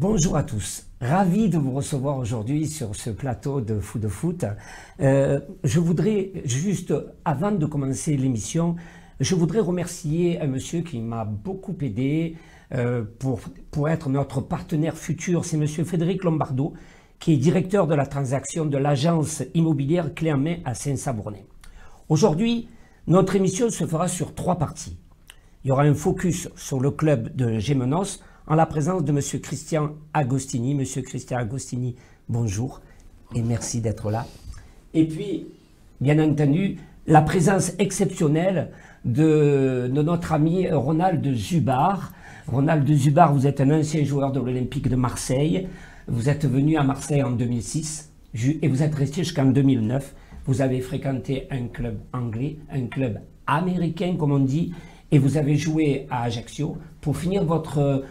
Bonjour à tous, ravi de vous recevoir aujourd'hui sur ce plateau de foot. Je voudrais juste, avant de commencer l'émission, je voudrais remercier un monsieur qui m'a beaucoup aidé pour être notre partenaire futur. C'est monsieur Frédéric Lombardo, qui est directeur de la transaction de l'agence immobilière Clé en Main à Saint-Sabournais. Aujourd'hui, notre émission se fera sur 3 parties. Il y aura un focus sur le club de Gémenos, en la présence de M. Christian Agostini. M. Christian Agostini, bonjour et merci d'être là. Et puis, bien entendu, la présence exceptionnelle de notre ami Ronald Zubar. Ronald Zubar, vous êtes un ancien joueur de l'Olympique de Marseille. Vous êtes venu à Marseille en 2006 et vous êtes resté jusqu'en 2009. Vous avez fréquenté un club anglais, un club américain comme on dit, et vous avez joué à Ajaccio pour finir votre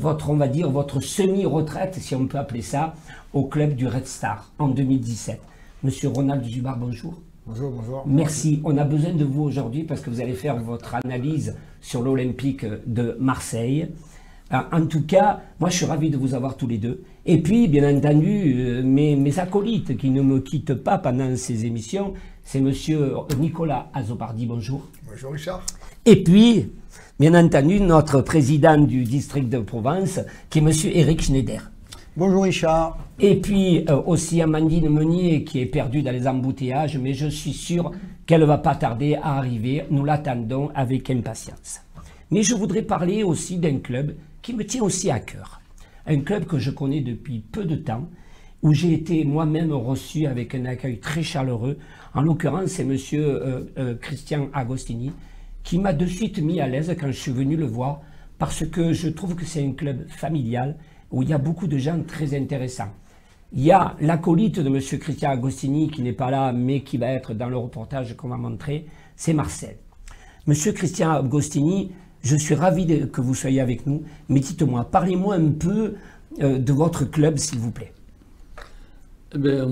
semi-retraite, si on peut appeler ça, au club du Red Star en 2017. Monsieur Ronald Zubar, bonjour. Bonjour, bonjour. Merci. On a besoin de vous aujourd'hui parce que vous allez faire votre analyse sur l'Olympique de Marseille. En tout cas, moi je suis ravi de vous avoir tous les deux. Et puis, bien entendu, mes acolytes qui ne me quittent pas pendant ces émissions, c'est monsieur Nicolas Azopardi, bonjour. Bonjour Richard. Et puis, bien entendu, notre président du district de Provence, qui est monsieur Eric Schneider. Bonjour Richard. Et puis aussi Amandine Meunier, qui est perdue dans les embouteillages, mais je suis sûr qu'elle ne va pas tarder à arriver. Nous l'attendons avec impatience. Mais je voudrais parler aussi d'un club qui me tient aussi à cœur. Un club que je connais depuis peu de temps, où j'ai été moi-même reçu avec un accueil très chaleureux. En l'occurrence, c'est monsieur Christian Agostini, qui m'a de suite mis à l'aise quand je suis venu le voir, parce que je trouve que c'est un club familial où il y a beaucoup de gens très intéressants. Il y a l'acolyte de M. Christian Agostini qui n'est pas là, mais qui va être dans le reportage qu'on va montrer, c'est Marcel. M. Christian Agostini, je suis ravi que vous soyez avec nous, mais dites-moi, parlez-moi un peu de votre club, s'il vous plaît. Eh bien,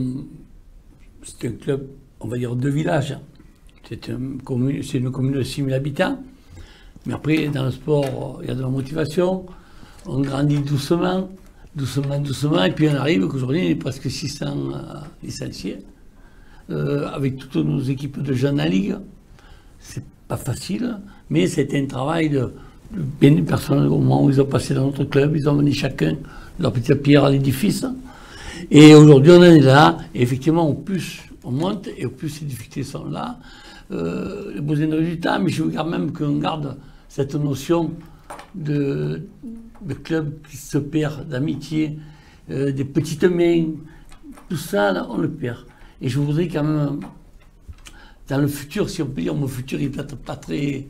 c'est un club, on va dire, de village. C'est une commune de 6 000 habitants. Mais après, dans le sport, il y a de la motivation. On grandit doucement, et puis on arrive qu'aujourd'hui, on est presque 600 licenciés. Avec toutes nos équipes de jeunes en ligue. C'est pas facile, mais c'était un travail de bien du personnel. Au moment où ils ont passé dans notre club, ils ont mis chacun leur petite pierre à l'édifice. Et aujourd'hui, on en est là. Et effectivement, au plus on monte, et au plus les difficultés sont là. Les besoins de résultats, mais je veux quand même qu'on garde cette notion de club qui se perd, d'amitié, des petites mains, tout ça, là, on le perd. Et je voudrais quand même, dans le futur, si on peut dire, mon futur, il n'est peut-être pas très...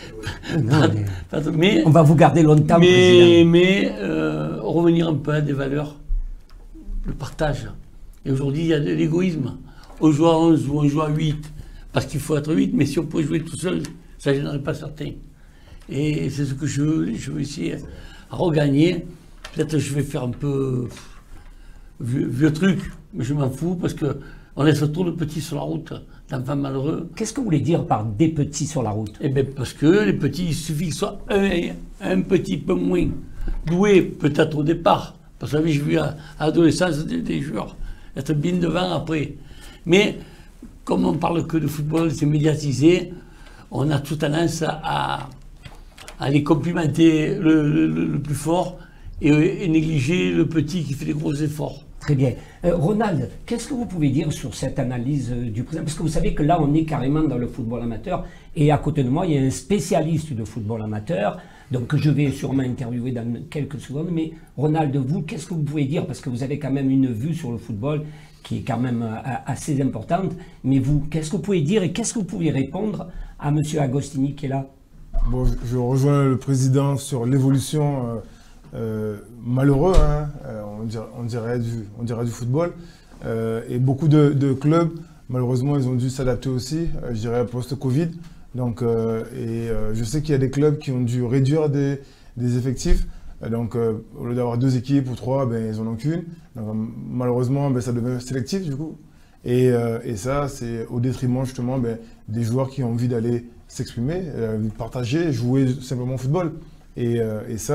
mais on va vous garder longtemps, président. Mais revenir un peu à des valeurs, le partage. Et aujourd'hui, il y a de l'égoïsme. On joue à 11 ou on joue à 8, parce qu'il faut être 8, mais si on pouvait jouer tout seul, ça ne gênerait pas certains. Et c'est ce que je veux essayer à regagner. Peut-être que je vais faire un peu vieux truc, mais je m'en fous, parce qu'on laisse trop de petits sur la route, d'enfants malheureux. Qu'est-ce que vous voulez dire par des petits sur la route? Eh bien, parce que les petits, il suffit qu'ils soient un petit peu moins doués, peut-être au départ. Parce que j'ai vu à l'adolescence des joueurs être bien devant après. Mais comme on parle que de football, c'est médiatisé, on a toute tendance à les complimenter le plus fort et négliger le petit qui fait des gros efforts. Très bien. Ronald, qu'est-ce que vous pouvez dire sur cette analyse du président? Parce que vous savez que là, on est carrément dans le football amateur, et à côté de moi, il y a un spécialiste de football amateur, donc que je vais sûrement interviewer dans quelques secondes. Mais Ronald, vous, qu'est-ce que vous pouvez dire? Parce que vous avez quand même une vue sur le football qui est quand même assez importante. Mais vous, qu'est-ce que vous pouvez dire et qu'est-ce que vous pouvez répondre à M. Agostini qui est là? Bon, je rejoins le président sur l'évolution malheureuse, hein, on dirait du football. Et beaucoup de clubs, malheureusement, ils ont dû s'adapter aussi, je dirais, post-Covid. Donc, je sais qu'il y a des clubs qui ont dû réduire des effectifs. Donc, au lieu d'avoir 2 équipes ou 3, ben, ils n'en ont qu'une. Donc, malheureusement, ben, ça devient sélectif du coup. Et ça, c'est au détriment justement ben, des joueurs qui ont envie d'aller s'exprimer, partager, jouer simplement au football. Et ça,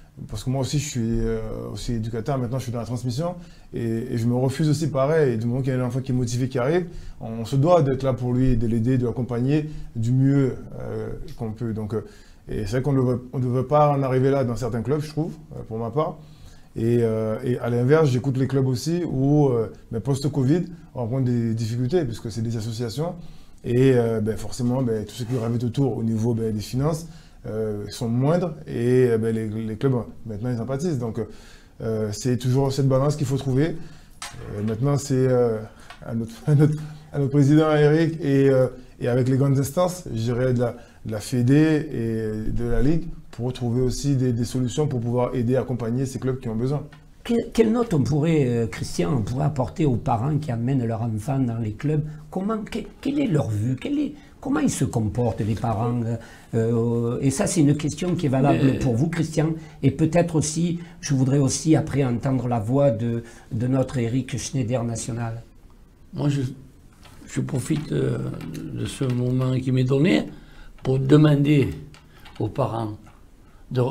parce que moi aussi je suis aussi éducateur, maintenant je suis dans la transmission, et je me refuse aussi pareil, et du moment qu'il y a un enfant qui est motivé, qui arrive, on se doit d'être là pour lui, de l'aider, de l'accompagner du mieux qu'on peut. Donc, et c'est vrai qu'on ne veut pas en arriver là dans certains clubs, je trouve, pour ma part. Et à l'inverse, j'écoute les clubs aussi où, post-Covid, on rencontre des difficultés, puisque c'est des associations, et forcément, tout ce qui gravite autour au niveau des finances sont moindres, et les clubs, maintenant, ils sympathisent. Donc, c'est toujours cette balance qu'il faut trouver. Maintenant, c'est à notre président Eric, et avec les grandes instances, je dirais de la Fédé et de la Ligue, pour trouver aussi des solutions pour pouvoir aider, accompagner ces clubs qui ont besoin. Quelle note on pourrait, Christian, on pourrait apporter aux parents qui amènent leurs enfants dans les clubs? Quelle est leur vue? Comment ils se comportent, les parents? Et ça, c'est une question qui est valable pour vous, Christian. Et peut-être aussi, je voudrais aussi après entendre la voix de notre Eric Schneider national. Moi, je profite de ce moment qui m'est donné pour demander aux parents de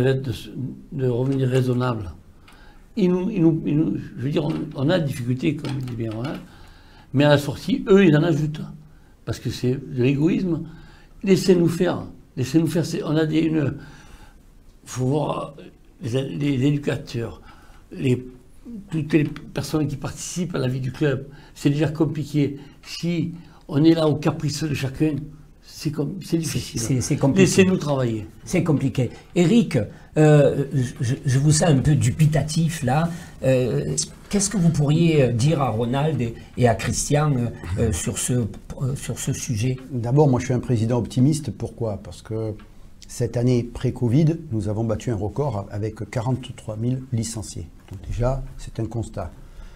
revenir raisonnable. Je veux dire, on a des difficultés, comme il dit bien Ronald, mais à la sortie, eux, ils en ajoutent. Parce que c'est de l'égoïsme. Laissez-nous faire. Laissez-nous faire. Il faut voir les éducateurs, toutes les personnes qui participent à la vie du club. C'est déjà compliqué. Si on est là au caprice de chacun, c'est difficile. C'est compliqué. Laissez-nous travailler. C'est compliqué. Eric, je vous sens un peu dubitatif là. Qu'est-ce que vous pourriez dire à Ronald et à Christian sur ce sujet? D'abord, moi je suis un président optimiste. Pourquoi? Parce que cette année pré-Covid, nous avons battu un record avec 43 000 licenciés. Donc déjà, c'est un constat.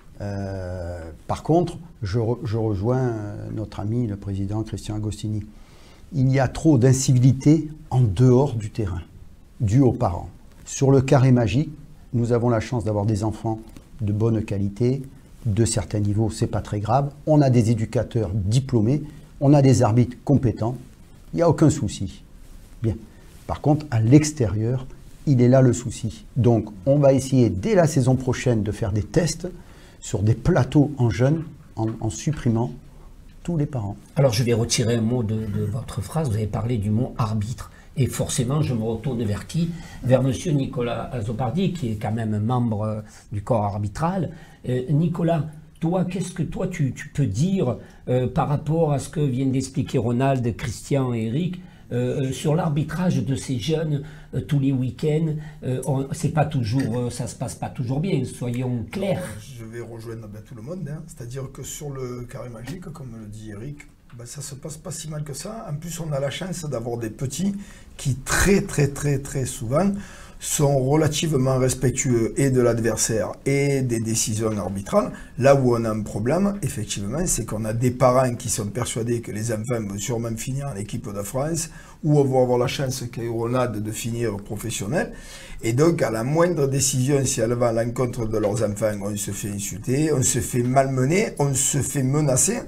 Par contre, je rejoins notre ami, le président Christian Agostini. Il y a trop d'incivilité en dehors du terrain, dû aux parents. Sur le carré magique, nous avons la chance d'avoir des enfants de bonne qualité, de certains niveaux, c'est pas très grave. On a des éducateurs diplômés, on a des arbitres compétents, il n'y a aucun souci. Bien. Par contre, à l'extérieur, il est là le souci. Donc, on va essayer dès la saison prochaine de faire des tests sur des plateaux en jeunes, en supprimant tous les parents. Alors je vais retirer un mot de votre phrase, vous avez parlé du mot arbitre. Et forcément, je me retourne vers qui? Vers M. Nicolas Azopardi, qui est quand même membre du corps arbitral. Nicolas, toi, qu'est-ce que toi tu peux dire par rapport à ce que viennent d'expliquer Ronald, Christian et Eric sur l'arbitrage de ces jeunes tous les week-ends? C'est pas toujours, ça se passe pas toujours bien, soyons clairs. Je vais rejoindre tout le monde, hein. C'est-à-dire que sur le carré magique, comme le dit Eric, ça se passe pas si mal que ça. En plus, on a la chance d'avoir des petits qui très souvent sont relativement respectueux et de l'adversaire et des décisions arbitrales. Là où on a un problème, effectivement, c'est qu'on a des parents qui sont persuadés que les enfants vont sûrement finir en équipe de France ou vont avoir la chance qu'Aéronade de finir professionnel. Et donc, à la moindre décision, si elle va à l'encontre de leurs enfants, on se fait insulter, on se fait malmener, on se fait menacer.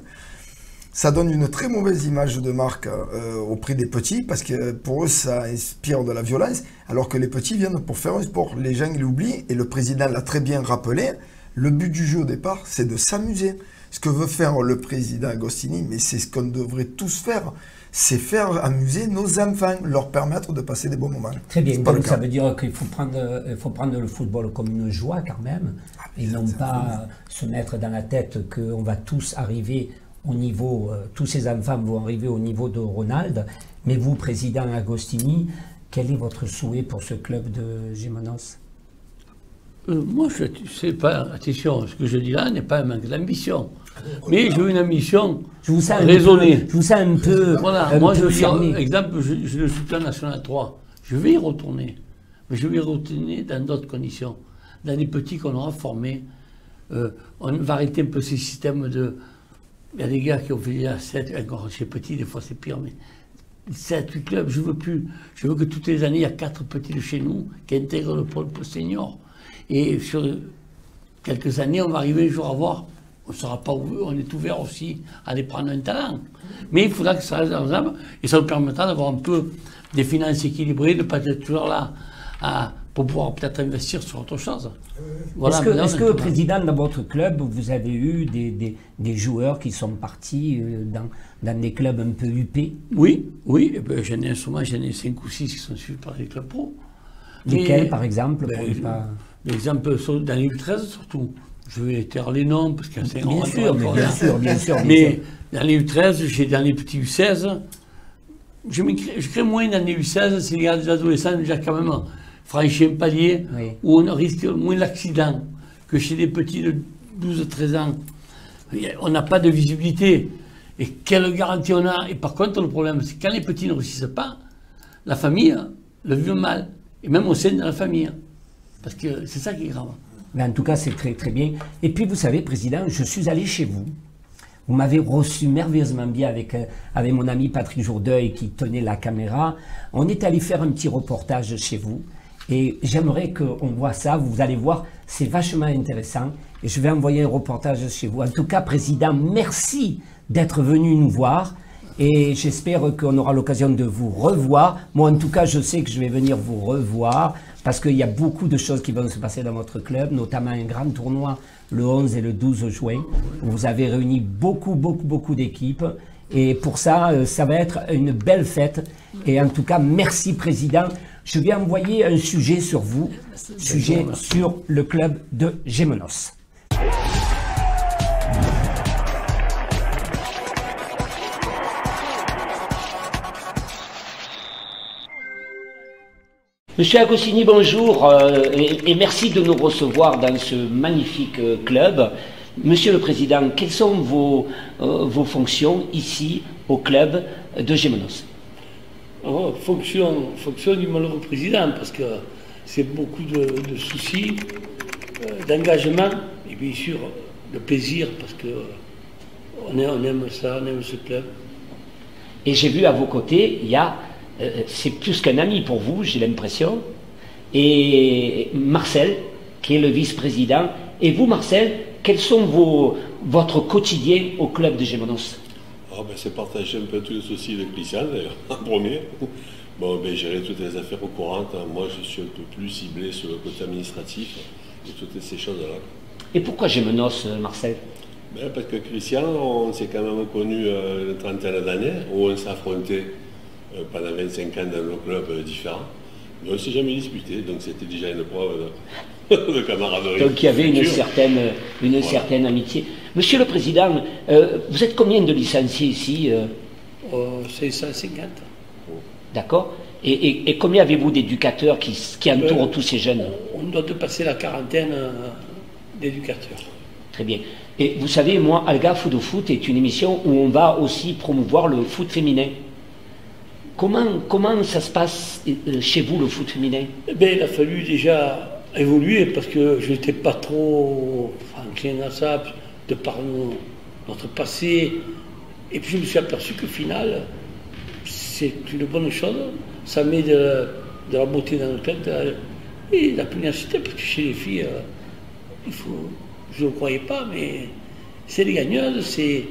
Ça donne une très mauvaise image de marque auprès des petits, parce que pour eux, ça inspire de la violence, alors que les petits viennent pour faire un sport. Les gens l'oublient, et le président l'a très bien rappelé, le but du jeu au départ, c'est de s'amuser. Ce que veut faire le président Agostini, mais c'est ce qu'on devrait tous faire, c'est faire amuser nos enfants, leur permettre de passer des bons moments. Très bien, donc ça veut dire qu'il faut prendre le football comme une joie quand même, et non pas se mettre dans la tête qu'on va tous arriver au niveau, tous ces enfants vont arriver au niveau de Ronald. Mais vous, président Agostini, quel est votre souhait pour ce club de Gémenos? Moi, je sais pas, attention, ce que je dis là n'est pas un manque d'ambition. Mais je veux une ambition raisonnée. Je vous sens un peu. Voilà, moi je veux dire, exemple, je suis plan national 3. Je vais y retourner. Mais je vais y retourner dans d'autres conditions. Dans des petits qu'on aura formés. On va arrêter un peu ces systèmes de. Il y a des gars qui ont fait déjà 7, encore chez petits, des fois c'est pire, mais 7, 8 clubs, je veux plus. Je veux que toutes les années, il y a 4 petits de chez nous qui intègrent le pôle senior. Et sur quelques années, on va arriver un jour à voir, on ne sera pas ouvert, on est ouvert aussi à aller prendre un talent. Mais il faudra que ça reste raisonnable et ça nous permettra d'avoir un peu des finances équilibrées, de ne pas être toujours là à pour pouvoir peut-être investir sur autre chose. Voilà, est-ce que président, dans votre club, vous avez eu des joueurs qui sont partis dans des clubs un peu huppés? Oui, oui. Ben, j'en ai 5 ou 6 qui sont suivis par des clubs pro. Lesquels, par exemple? L'exemple dans les U13 surtout. Je vais taire les noms parce qu'il y a bien sûr. Mais dans les U13, dans les petits U16, je crée moins dans les U16, c'est les adolescents déjà quand même franchir un palier où on risque moins l'accident que chez les petits de 12-13 ans. On n'a pas de visibilité. Et quelle garantie on a? Et par contre, le problème, c'est que quand les petits ne réussissent pas, la famille le vit mal. Et même au sein de la famille. Parce que c'est ça qui est grave. Mais en tout cas, c'est très très bien. Et puis, vous savez, Président, je suis allé chez vous. Vous m'avez reçu merveilleusement bien avec mon ami Patrick Jourdeuil qui tenait la caméra. On est allé faire un petit reportage chez vous. Et j'aimerais qu'on voit ça. Vous allez voir, c'est vachement intéressant. Et je vais envoyer un reportage chez vous. En tout cas, Président, merci d'être venu nous voir. Et j'espère qu'on aura l'occasion de vous revoir. Moi, en tout cas, je sais que je vais venir vous revoir parce qu'il y a beaucoup de choses qui vont se passer dans votre club, notamment un grand tournoi le 11 et le 12 juin. Vous avez réuni beaucoup d'équipes. Et pour ça, ça va être une belle fête. Et en tout cas, merci, Président. Je vais envoyer un sujet sur vous, sujet sur le club de Gémenos. Monsieur Agostini, bonjour et merci de nous recevoir dans ce magnifique club. Monsieur le Président, quelles sont vos fonctions ici au club de Gémenos? Fonction du malheureux président, parce que c'est beaucoup de soucis, d'engagement et bien sûr de plaisir, parce que on aime ça, on aime ce club. Et j'ai vu à vos côtés, il y a, c'est plus qu'un ami pour vous, j'ai l'impression, et Marcel, qui est le vice-président. Et vous, Marcel, quels sont votre quotidien au club de Gémenos? C'est partager un peu tous les soucis de Christian, d'ailleurs, en premier. Bon, gérer toutes les affaires courantes. Moi, je suis un peu plus ciblé sur le côté administratif et toutes ces choses-là. Et pourquoi Gémenos, Marcel? Parce que Christian, on s'est quand même connu une trentaine d'années, où on s'est affronté pendant 25 ans dans nos clubs différents. Mais on ne s'est jamais disputé, donc c'était déjà une preuve de camaraderie. Donc il y avait une certaine amitié. Monsieur le Président, vous êtes combien de licenciés ici? 650. D'accord. Et combien avez-vous d'éducateurs qui entourent tous ces jeunes? On doit dépasser la quarantaine d'éducateurs. Très bien. Et vous savez, moi, Alga Foot de Foot est une émission où on va aussi promouvoir le foot féminin. Comment ça se passe chez vous, le foot féminin? Il a fallu déjà évoluer parce que je n'étais pas trop enclin à ça, de par notre passé. Et puis je me suis aperçu qu'au final, c'est une bonne chose. Ça met de la beauté dans le club et de la pugnacité, parce que chez les filles, je ne le croyais pas, mais c'est des gagneuses, c'est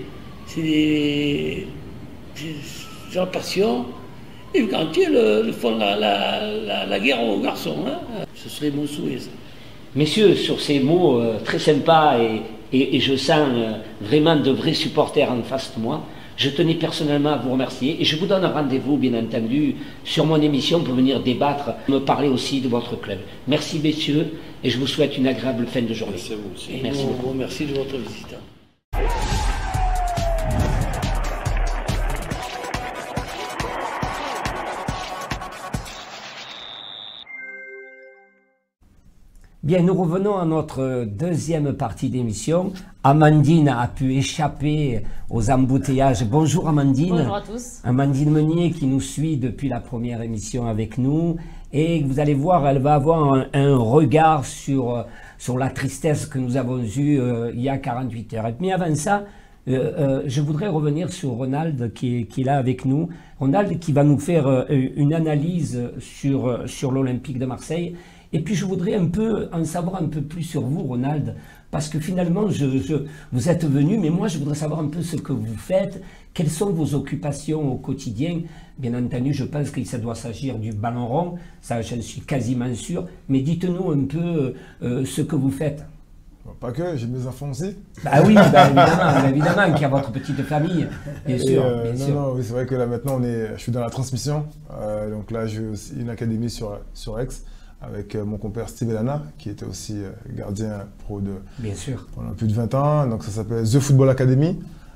des gens passion. Et quand ils font la guerre aux garçons, hein. Ce serait mon souhait, ça. Messieurs, sur ces mots très sympas et je sens vraiment de vrais supporters en face de moi, je tenais personnellement à vous remercier et je vous donne un rendez-vous, bien entendu, sur mon émission pour venir débattre, me parler aussi de votre club. Merci, messieurs, et je vous souhaite une agréable fin de journée. Merci à vous aussi. Merci beaucoup. Merci de votre visite. Bien, nous revenons à notre deuxième partie d'émission. Amandine a pu échapper aux embouteillages. Bonjour Amandine. Bonjour à tous. Amandine Meunier qui nous suit depuis la première émission avec nous. Et vous allez voir, elle va avoir un regard sur la tristesse que nous avons eue il y a 48 heures. Mais avant ça, je voudrais revenir sur Ronald qui est là avec nous. Ronald qui va nous faire une analyse sur l'Olympique de Marseille. Et puis je voudrais en savoir un peu plus sur vous, Ronald, parce que finalement, vous êtes venu, mais moi je voudrais savoir un peu ce que vous faites, quelles sont vos occupations au quotidien. Bien entendu, je pense que ça doit s'agir du ballon rond, ça j'en suis quasiment sûr, mais dites-nous un peu ce que vous faites. Pas que, j'ai mes enfants aussi. Bah oui, bah évidemment qu'il y a votre petite famille, bien sûr. Non, oui, c'est vrai que là maintenant, je suis dans la transmission. Donc là, j'ai aussi une académie sur Aix avec mon compère Steve Elana, qui était aussi gardien pro bien sûr. Pendant plus de 20 ans. Donc ça s'appelle The Football Academy.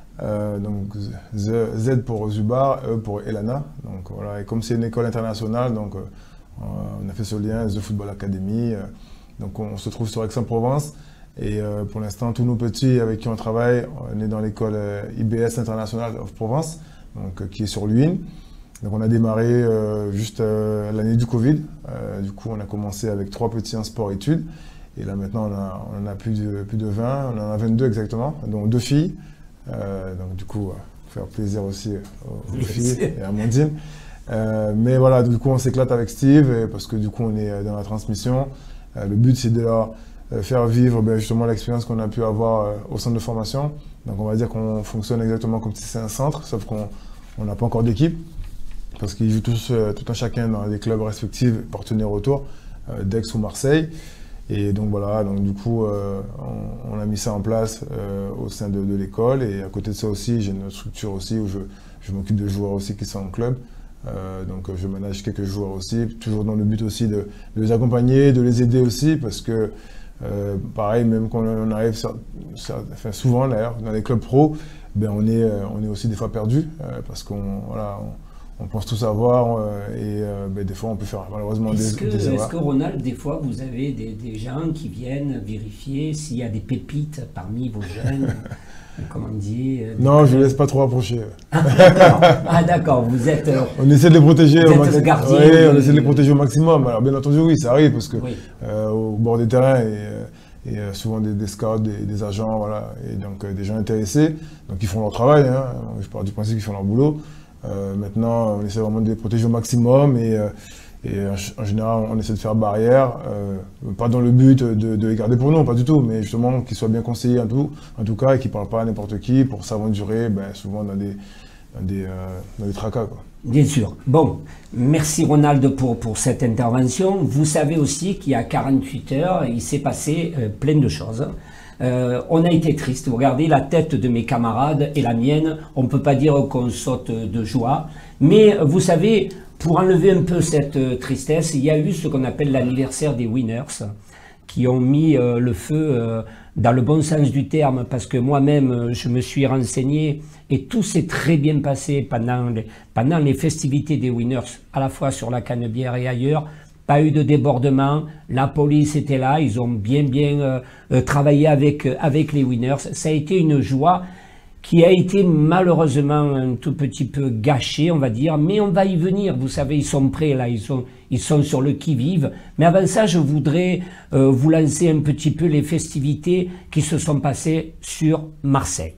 Donc Z pour Zubar, E pour Elana. Donc voilà, et comme c'est une école internationale, donc on a fait ce lien, The Football Academy. Donc on se trouve sur Aix-en-Provence. Et pour l'instant, tous nos petits avec qui on travaille, on est dans l'école IBS International of Provence, donc, qui est sur Luynes. Donc on a démarré juste l'année du Covid. Du coup, on a commencé avec 3 petits en sport-études. Et là maintenant, on en a plus de 20, on en a 22 exactement, dont 2 filles. Donc du coup, faire plaisir aussi aux filles et à Amandine. Mais voilà, du coup, on s'éclate avec Steve parce que du coup, on est dans la transmission. Le but, c'est de leur faire vivre justement l'expérience qu'on a pu avoir au centre de formation. Donc on va dire qu'on fonctionne exactement comme si c'est un centre, sauf qu'on n'a pas encore d'équipe, parce qu'ils jouent tous, tout un chacun dans des clubs respectifs, partenaires autour, d'Aix ou Marseille. Et donc voilà, donc du coup on a mis ça en place au sein de l'école. Et à côté de ça aussi, j'ai une structure aussi où je m'occupe de joueurs aussi qui sont en club. Donc je manage quelques joueurs aussi, toujours dans le but aussi de les accompagner, de les aider aussi, parce que pareil, même quand on arrive, souvent d'ailleurs, dans les clubs pro, on est aussi des fois perdu, parce qu'on pense tout savoir et des fois on peut faire malheureusement des erreurs. Est-ce que Ronald, des fois vous avez des gens qui viennent vérifier s'il y a des pépites parmi vos jeunes? Comment on dit Non, je ne laisse pas trop approcher. Ah d'accord, vous êtes... on essaie de les protéger au maximum. Le gardien. Oui, on essaie de les protéger au maximum. Alors bien entendu, oui, ça arrive parce que au bord des terrains, et souvent des scouts, des agents, voilà, et donc des gens intéressés, donc ils font leur travail, hein. Je pars du principe qu'ils font leur boulot. Maintenant, on essaie vraiment de les protéger au maximum et en général, on essaie de faire barrière, pas dans le but de les garder pour nous, pas du tout, mais justement qu'ils soient bien conseillés en tout cas, et qu'ils ne parlent pas à n'importe qui pour s'aventurer, souvent dans des tracas, quoi. Bien sûr. Bon, merci Ronald pour cette intervention. Vous savez aussi qu'il y a 48 heures, il s'est passé plein de choses. On a été triste. Vous regardez la tête de mes camarades et la mienne, on ne peut pas dire qu'on saute de joie, mais vous savez, pour enlever un peu cette tristesse, il y a eu ce qu'on appelle l'anniversaire des Winners, qui ont mis le feu dans le bon sens du terme, parce que moi-même, je me suis renseigné et tout s'est très bien passé pendant les festivités des Winners, à la fois sur la Canebière et ailleurs. Pas eu de débordement, la police était là, ils ont bien travaillé avec les Winners. Ça a été une joie qui a été malheureusement un tout petit peu gâchée, on va dire, mais on va y venir. Vous savez, ils sont prêts là, ils sont sur le qui-vive. Mais avant ça, je voudrais vous lancer un petit peu les festivités qui se sont passées sur Marseille.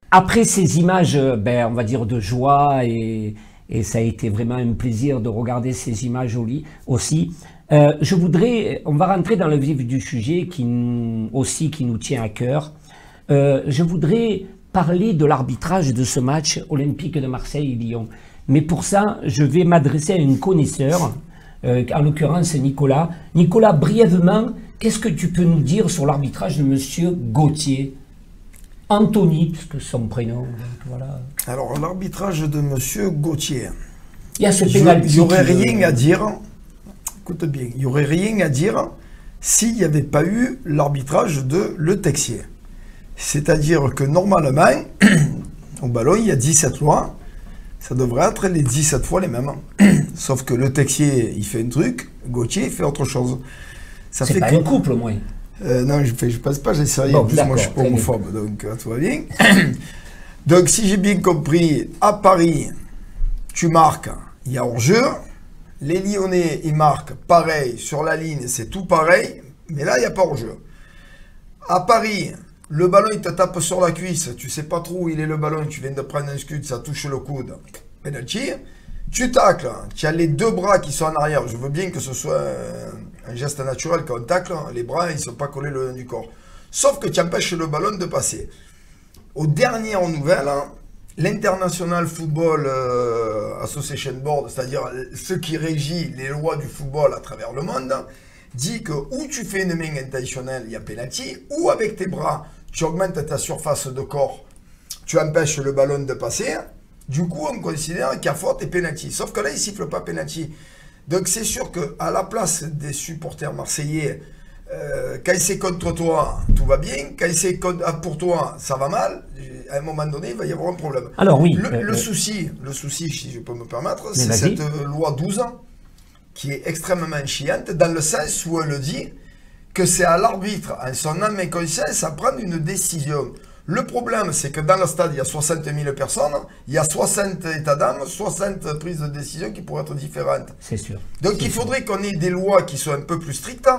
après ces images, on va dire de joie, et ça a été vraiment un plaisir de regarder ces images aussi. On va rentrer dans le vif du sujet qui nous tient à cœur. Je voudrais parler de l'arbitrage de ce match olympique de Marseille-Lyon. Mais pour ça, je vais m'adresser à un connaisseur, en l'occurrence Nicolas. Nicolas, brièvement, qu'est-ce que tu peux nous dire sur l'arbitrage de M. Gauthier? Anthony, puisque son prénom, voilà. Alors, l'arbitrage de M. Gauthier. Il y a ce Il pénalty. n'y aurait rien à dire, écoute bien, il n'y aurait rien à dire s'il n'y avait pas eu l'arbitrage de Le Texier. C'est-à-dire que normalement, au ballon, il y a 17 lois, ça devrait être les 17 fois les mêmes. Sauf que Le Texier, il fait un truc, Gauthier, il fait autre chose. Ça C'est fait pas que... un couple, au moins. Non, je passe pas, j'essaie rien. Bon, En plus, moi, je suis pas très bien. homophobe, donc tout va bien. Donc, si j'ai bien compris, à Paris, tu marques, il y a hors-jeu. Les Lyonnais, ils marquent pareil, sur la ligne, c'est tout pareil, mais là, il n'y a pas hors-jeu. À Paris, le ballon, il te tape sur la cuisse, tu sais pas trop où il est le ballon, tu viens de prendre un scud, ça touche le coude, penalty. Tu tacles, tu as les deux bras qui sont en arrière. Je veux bien que ce soit un geste naturel quand on tacle, les bras, ils ne sont pas collés le long du corps. Sauf que tu empêches le ballon de passer. Aux dernières nouvelles, l'International Football Association Board, c'est-à-dire ce qui régit les lois du football à travers le monde, dit que ou tu fais une main intentionnelle, il y a penalty, ou avec tes bras, tu augmentes ta surface de corps, tu empêches le ballon de passer. Du coup, on considère qu'il y a faute et penalty. Sauf que là, il ne siffle pas penalty. Donc, c'est sûr qu'à la place des supporters marseillais, quand c'est contre toi, tout va bien. Quand c'est pour toi, ça va mal. À un moment donné, il va y avoir un problème. Alors oui. Le souci, si je peux me permettre, Mais c'est vas-y. cette loi 12 qui est extrêmement chiante, dans le sens où elle dit que c'est à l'arbitre, en son âme et conscience, à prendre une décision. Le problème, c'est que dans le stade, il y a 60 000 personnes, il y a 60 états d'âme, 60 prises de décision qui pourraient être différentes. C'est sûr. Donc il faudrait qu'on ait des lois qui soient un peu plus strictes.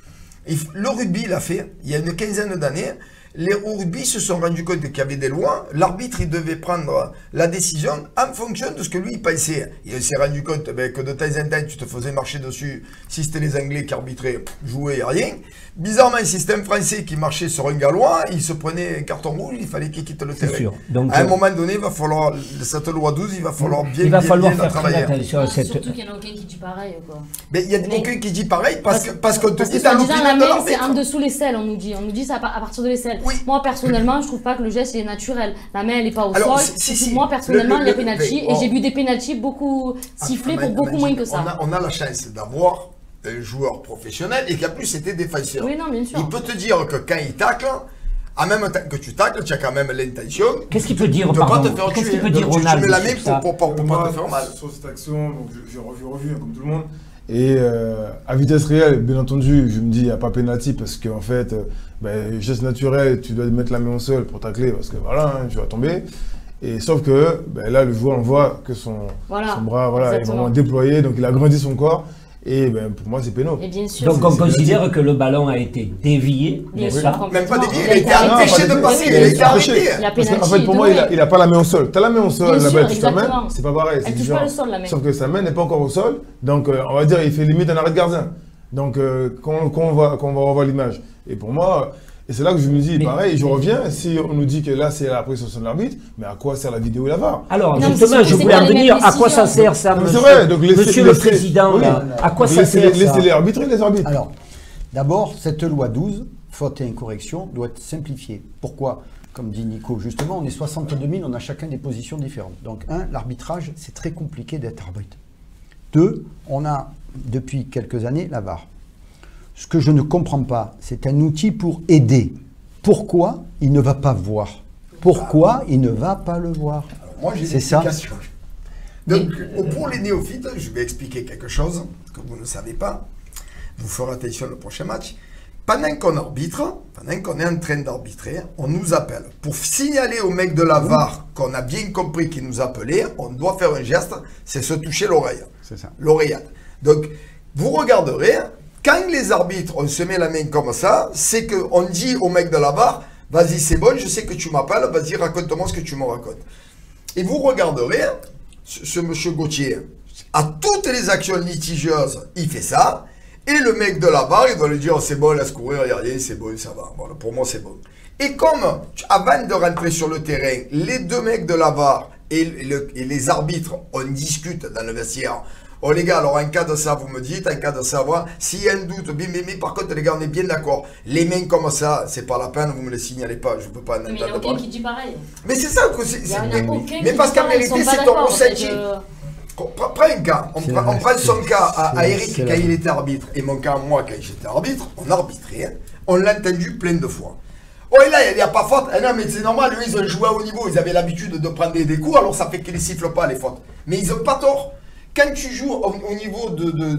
Et le rugby l'a fait, il y a une quinzaine d'années. Les rugby se sont rendus compte qu'il y avait des lois. L'arbitre, il devait prendre la décision en fonction de ce que lui, il pensait. Il s'est rendu compte que de temps en temps, tu te faisais marcher dessus. Si c'était les Anglais qui arbitraient, jouaient, rien. Bizarrement, si c'était un Français qui marchait sur un Gallois, il se prenait un carton rouge, il fallait qu'il quitte le terrain. sûr. Donc, à un moment donné, il va falloir, cette loi 12, il va falloir bien, il va bien, falloir bien la faire très travailler. attention à cette... Surtout qu'il n'y en a aucun qui dit pareil, quoi. Mais il y a aucun qui dit pareil parce qu'on te Parce dit que dans soi-disant, l'opinion la de main, c'est en l'arbitre. dessous l'aisselle, on nous dit. On nous dit ça à partir de l'aisselle. Oui. Moi, personnellement, je trouve pas que le geste il est naturel. La main, elle n'est pas au Alors, sol. si. Moi, personnellement, il y a penalty. mais, Et j'ai vu des penalty beaucoup sifflés pour beaucoup moins que ça. On a la chance d'avoir un joueur professionnel et qu'en plus c'était défenseur. Oui, non, bien sûr. Il peut te dire que quand il tacle, en même temps que tu tacles, tu as quand même l'intention. Qu'est-ce qu'il peut dire, de ne pas pardon te faire Qu'est-ce tuer. qu'il peut Donc, dire, tu Ronald, mets la sur main ça pour pas Moi, te faire mal. sur cette action, donc j'ai revu comme tout le monde. Et à vitesse réelle, bien entendu, je me dis, il n'y a pas pénalty parce qu'en fait, geste naturel, tu dois mettre la main au sol pour tacler parce que voilà, tu vas tomber. Et sauf que là, le joueur, on voit que son bras est vraiment déployé, donc il a grandi son corps. Et pour moi, c'est pénal. Et bien sûr. Donc on considère que le ballon a été dévié, Bien n'est-ce sûr, pas? complètement. Même pas dévié, Il a été empêché de arrêté. passer, Oui, il a bien été sûr. arrêté. Il y a Parce qu'en penalty, fait, pour moi, devrait. il n'a pas la main au sol. Tu as la main au sol, Bien là-bas, sûr, tu touches ta main, exactement. c'est pas pareil. c'est Elle touche différent. pas le sol, la main. Sauf que sa main n'est pas encore au sol. Donc, on va dire, il fait limite un arrêt de gardien. Donc, quand on va revoir l'image. Et pour moi, et c'est là que je me dis, pareil, je reviens, si on nous dit que là, c'est l'appréciation de l'arbitre, mais à quoi sert la vidéo et la VAR? Alors, Non, justement, mais je c'est voulais pas en les mêmes venir. À quoi ça décisions. sert ça, Non, monsieur, c'est vrai, donc monsieur le Président là, à quoi ça sert ça? Laissez-les arbitrer, les arbitres. Alors, d'abord, cette loi 12, faute et incorrection, doit être simplifiée. Pourquoi? Comme dit Nico, justement, on est 62 000, on a chacun des positions différentes. Donc, l'arbitrage, c'est très compliqué d'être arbitre. 2, on a, depuis quelques années, la VAR. Ce que je ne comprends pas, c'est un outil pour aider. Pourquoi il ne va pas voir? Pourquoi il ne va pas le voir? Moi, j'ai C'est ça. explication. Donc, pour les néophytes, je vais expliquer quelque chose que vous ne savez pas. Vous ferez attention le prochain match. Pendant qu'on arbitre, pendant qu'on est en train d'arbitrer, on nous appelle. Pour signaler au mec de la VAR qu'on a bien compris qu'il nous appelait, on doit faire un geste, c'est se toucher l'oreille. C'est ça. L'oreillette. Donc, vous regarderez, quand les arbitres, on se met la main comme ça, c'est qu'on dit au mec de la VAR, Vas-y, c'est bon, je sais que tu m'appelles, vas-y, raconte-moi ce que tu me racontes. Et vous regarderez, ce monsieur Gauthier, à toutes les actions litigieuses, il fait ça. Et le mec de la VAR, il doit lui dire, oh, c'est bon, laisse courir, il n'y a rien, c'est bon, ça va. Voilà, pour moi, c'est bon. Et comme, avant de rentrer sur le terrain, les deux mecs de la VAR et les arbitres, on discute dans le vestiaire. Oh les gars, alors en cas de ça, vous me dites, en cas de savoir, s'il y a un doute, mais par contre les gars, on est bien d'accord. Les mains comme ça, c'est pas la peine, vous me les signalez pas, je peux pas en entendre. Mais il n'y a aucun qui dit pareil. Mais c'est ça que c'est. Mais parce qu'en vérité, c'est ton ressenti. Prends un cas, on prend son cas à Eric quand il était arbitre, et mon cas à moi quand j'étais arbitre, on arbitrait, hein, on l'a entendu plein de fois. Oh et là, il n'y a pas faute. Eh non, mais c'est normal, eux, ils ont joué à haut niveau, ils avaient l'habitude de prendre des coups, alors ça fait qu'ils ne sifflent pas les fautes. Mais ils n'ont pas tort. Quand tu joues au niveau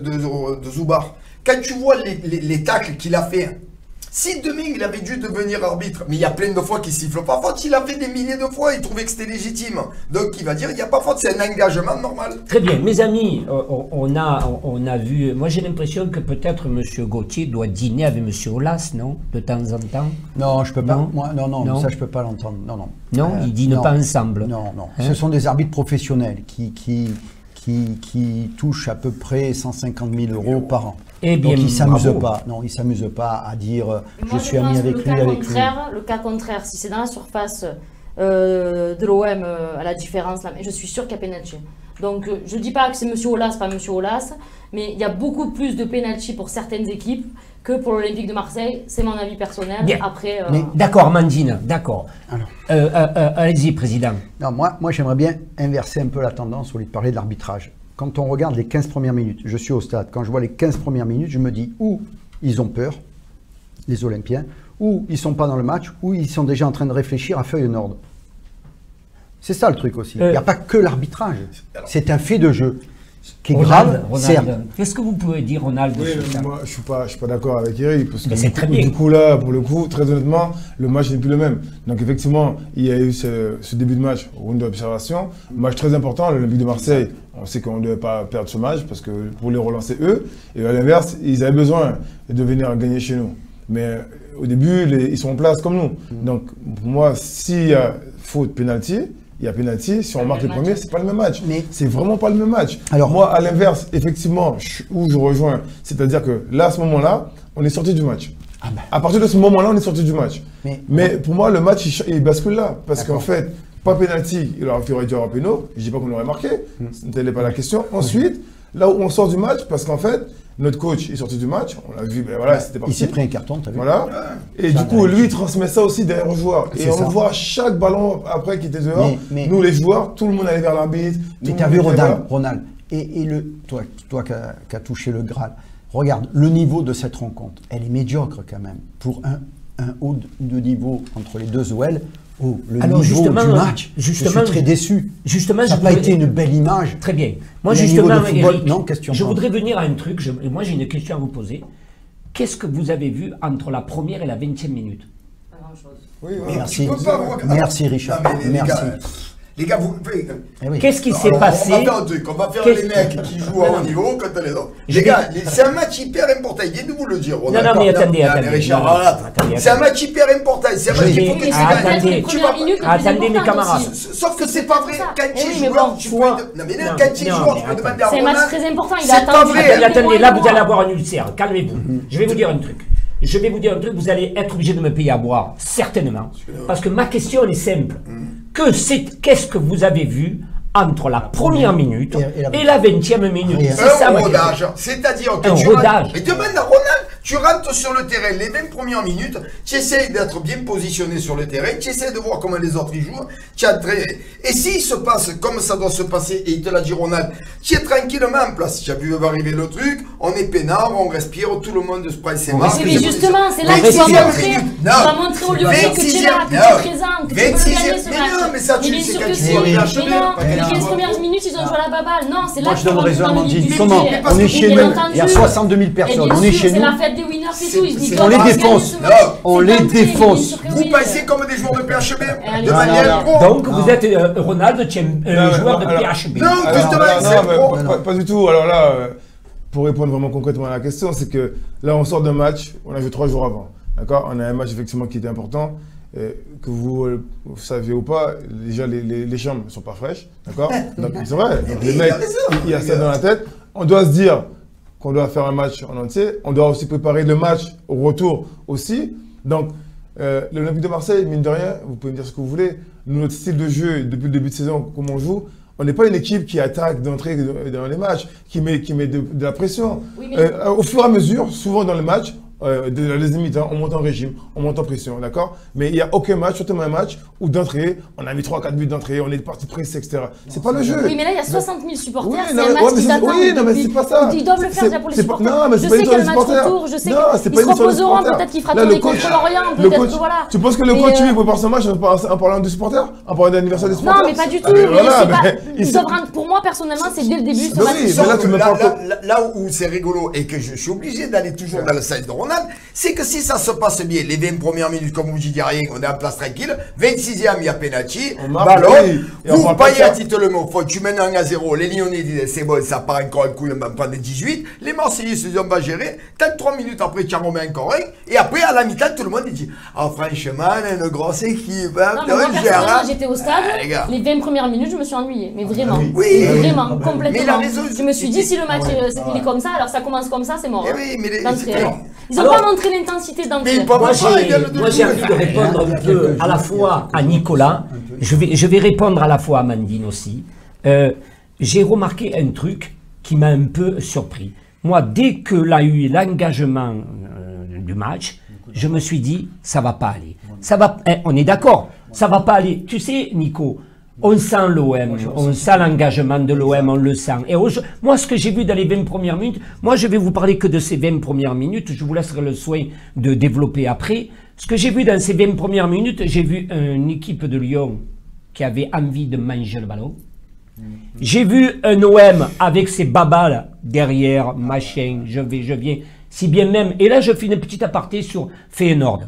de Zubar, quand tu vois les tacles qu'il a fait, si demain il avait dû devenir arbitre, mais il y a plein de fois qu'il ne siffle pas faute, il a fait des milliers de fois, il trouvait que c'était légitime. Donc il va dire, il n'y a pas faute, c'est un engagement normal. Très bien, mes amis, on a vu, moi j'ai l'impression que peut-être M. Gauthier doit dîner avec M. Aulas, non? De temps en temps? Non, je peux pas. Non. Moi, non, ça je peux pas l'entendre. Non. Non, ils dînent pas ensemble. Non. Hein? Ce sont des arbitres professionnels qui touchent à peu près 150 000 € par an. Eh bien, donc ils s'amusent bravo. pas. Non, ils s'amusent pas à dire je suis pense ami que avec lui, avec lui. Le cas contraire, si c'est dans la surface de l'OM à la différence, là, mais je suis sûr qu'il y a pénalty. Donc je dis pas que c'est M. Aulas, pas M. Aulas, mais il y a beaucoup plus de pénalty pour certaines équipes que pour l'Olympique de Marseille. C'est mon avis personnel. Bien. Après, D'accord, Amandine, d'accord. Allez-y, Président. Non, moi j'aimerais bien inverser un peu la tendance au lieu de parler de l'arbitrage. Quand on regarde les 15 premières minutes, je suis au stade, quand je vois les 15 premières minutes, je me dis ou ils ont peur, les Olympiens, ou ils ne sont pas dans le match, ou ils sont déjà en train de réfléchir à feuille nord. C'est ça le truc aussi. Il n'y a pas que l'arbitrage. C'est un fait de jeu qui est grave, certes. Qu'est-ce que vous pouvez dire, Ronald? Oui, moi, je suis pas d'accord avec Eric, parce que c'est très bien. Du coup, là, pour le coup, très honnêtement, le match n'est plus le même. Donc, effectivement, il y a eu ce début de match, round d'observation. Match très important, l'Olympique de Marseille. On sait qu'on ne devait pas perdre ce match, parce que pour les relancer eux, et à l'inverse, ils avaient besoin de venir gagner chez nous. Mais au début, ils sont en place comme nous. Donc, pour moi, s'il y a faute pénalty, il y a pénalty. Si on marque le premier, c'est pas le même match. Mais c'est vraiment pas le même match. Alors moi, à l'inverse, effectivement, où je rejoins, c'est-à-dire que là, à ce moment-là, on est sorti du match. À partir de ce moment-là, on est sorti du match. Mais pour moi, le match, il bascule là. Parce qu'en fait, pas pénalty, il aurait dû avoir péno. Je dis pas qu'on aurait marqué. Telle n'est pas la question. Ensuite, là où on sort du match, parce qu'en fait, notre coach est sorti du match, on l'a vu, ben voilà, c'était parti. Il s'est pris un carton, t'as vu? Voilà. Et du coup, lui, il transmet ça aussi derrière aux joueurs. Et on voit chaque ballon après qui était dehors. Nous, les joueurs, tout le monde allait vers l'arbitre. Mais t'as vu Ronald. Et toi qui as touché le Graal, regarde, le niveau de cette rencontre, elle est médiocre quand même. Pour un haut de niveau entre les deux OL, le alors, niveau du match, je suis très déçu. Justement, ça n'a pas été une belle image. Très bien. Moi, justement, Eric, je voudrais venir à un truc. Moi, j'ai une question à vous poser. Qu'est-ce que vous avez vu entre la première et la 20e minute? Pas grand-chose. Oui, merci. Merci, Richard. Merci. Les gars, vous. Qu'est-ce qui s'est passé? On va faire un truc. On va faire les mecs qui jouent à haut niveau contre les autres. Les gars, c'est un match hyper important. Il vient de vous le dire. Non, mais attendez. C'est un match hyper important. C'est un match qu'il faut que tu gagnes. Attendez, mes camarades. Sauf que c'est pas vrai. Quand tu es joueur, tu peux. Non, mais quand tu es joueur, tu peux demander à Ronald. C'est un match très important. C'est pas vrai. Attendez, là, vous allez avoir un ulcère. Calmez-vous. Je vais vous dire un truc. Vous allez être obligé de me payer à boire, certainement. Parce que ma question, elle est simple. Qu'est-ce que vous avez vu entre la première minute et la 20e minute? Un rodage. C'est-à-dire que tu rentres, et demande à Ronald, tu rentres sur le terrain les 20 premières minutes, tu essayes d'être bien positionné sur le terrain, tu essayes de voir comment les autres y jouent, et s'il se passe comme ça doit se passer, et il te l'a dit Ronald, tu es tranquillement en place. Tu as vu arriver le truc, on est peinard, on respire, tout le monde se prend ses masques. Mais justement, c'est là que tu vas montrer au lieu que tu es là, que tu es présent, que tu peux le gagner ce match. Mais non, mais ça tu le sais quand tu Mais non, les 15 premières minutes, ils ont joué à la baballe. Non, c'est là que tu vas montrer dans le budget. Comment? On est chez nous, il y a 62 000 personnes, on est chez nous. C'est la fête des winners et tout, ils disent on les défonce. On les défonce. Vous passez comme des joueurs de PHB de manière pro. Donc vous êtes Ronald, joueur de PHB. Non, justement, pas du tout. Alors là, pour répondre vraiment concrètement à la question, c'est que là on sort d'un match, on a joué 3 jours avant. D'accord? On a un match effectivement qui était important. que vous saviez ou pas, déjà les chambres ne sont pas fraîches, d'accord? Donc c'est vrai, donc les mecs, il y a ça dans la tête. On doit se dire qu'on doit faire un match en entier, on doit aussi préparer le match au retour aussi. Donc l'Olympique de Marseille, mine de rien, vous pouvez me dire ce que vous voulez, notre style de jeu depuis le début de saison, comment on joue, on n'est pas une équipe qui attaque d'entrée dans les matchs, qui met de la pression. Oui, au fur et à mesure, souvent dans les matchs, les limites, hein, on monte en régime, on monte en pression, d'accord? Mais il n'y a aucun match, surtout un match où d'entrée, on a mis 3-4 buts d'entrée, on est parti pressé, etc. C'est pas le jeu. Oui, mais là, il y a 60 000 supporters, oui, c'est un match qui t'attend. Oui, non, mais c'est pas ça. Ils doivent le faire déjà pour les supporters. Non, mais je sais qu'il y a le match retour, je sais qu'ils se reposeront, peut-être qu'il fera tourner contre Lorient, peut-être que voilà. Tu penses que le coach, il prépare son match en parlant des supporters? En parlant de l'anniversaire des supporters? Non, mais pas du tout. Pour moi, personnellement, c'est dès le début ce match. Là où c'est rigolo et que je suis obligé d'aller toujours dans le sens de Ronald, c'est que si ça se passe bien, les 20 premières minutes, comme vous dites, rien, on est en place tranquille. 26e, il y a penalty, ballon. Vous payez à titre le mot, tu mènes 1-0. Les Lyonnais disaient c'est bon, ça part encore un coup, on va prendre des 18. Les Marseillais se disent on va gérer. Peut-être 3 minutes après, tu en remets encore un. Et après, à la mi-temps, tout le monde dit ah, franchement, on est une grosse équipe. Non, mais moi, personnellement, j'étais au stade. Les 20 premières minutes, je me suis ennuyée. Mais vraiment. Oui, vraiment, complètement. Je me suis dit si le match il est comme ça, alors ça commence comme ça, c'est mort. Ils n'ont pas montré l'intensité d'entrée. Moi, j'ai envie de répondre un peu à la fois à Nicolas, je vais répondre à la fois à Amandine aussi. J'ai remarqué un truc qui m'a un peu surpris. Moi, dès que l'on a eu l'engagement du match, je me suis dit, ça va pas aller. Ça va, on est d'accord, ça va pas aller. Tu sais, Nico, on sent l'OM, on sent l'engagement de l'OM, on le sent. Et moi, ce que j'ai vu dans les 20 premières minutes, moi, je vais vous parler que de ces 20 premières minutes, je vous laisserai le soin de développer après. Ce que j'ai vu dans ces 20 premières minutes, j'ai vu une équipe de Lyon qui avait envie de manger le ballon. J'ai vu un OM avec ses babas derrière, machin, je viens, si bien même. Et là, je fais une petite aparté sur Feyenoord.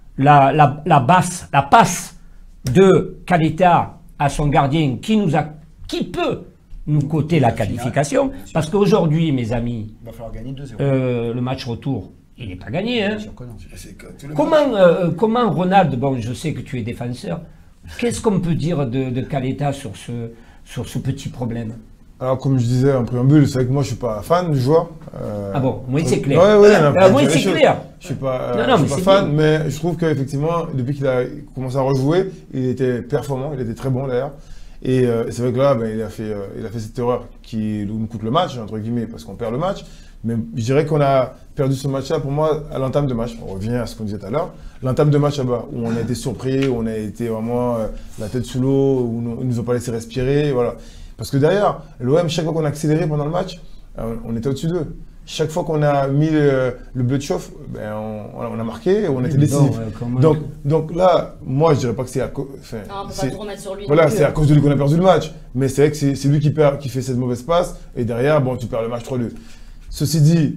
La passe de Caleta à son gardien qui peut nous coter la qualification. Parce qu'aujourd'hui, mes amis, il va falloir gagner 2-0. Le match retour, il n'est pas gagné. Hein. Comment Ronald, bon, je sais que tu es défenseur, qu'est-ce qu'on peut dire de Caleta sur ce petit problème? Alors, comme je disais en préambule, c'est vrai que moi, je ne suis pas fan du joueur. Ah bon, moi, c'est clair. Moi, c'est clair. Je ne suis pas, fan, mais je trouve qu'effectivement, depuis qu'il a commencé à rejouer, il était performant, il était très bon d'ailleurs. Et c'est vrai que là, il a fait cette erreur qui nous coûte le match, entre guillemets, parce qu'on perd le match. Mais je dirais qu'on a perdu ce match-là, pour moi, à l'entame de match. On revient à ce qu'on disait tout à l'heure. L'entame de match là-bas, où on a été surpris, où on a été vraiment la tête sous l'eau, où ils ne nous ont pas laissé respirer, voilà. Parce que derrière, l'OM, chaque fois qu'on a accéléré pendant le match, on était au-dessus d'eux. Chaque fois qu'on a mis le bleu de chauffe, on a marqué, on était décisif. Donc là, moi, je dirais pas que c'est à cause. On peut pas tout remettre sur lui. Voilà, c'est à cause de lui qu'on a perdu le match. Mais c'est vrai que c'est lui qui fait cette mauvaise passe. Et derrière, bon, tu perds le match 3-2. Ceci dit,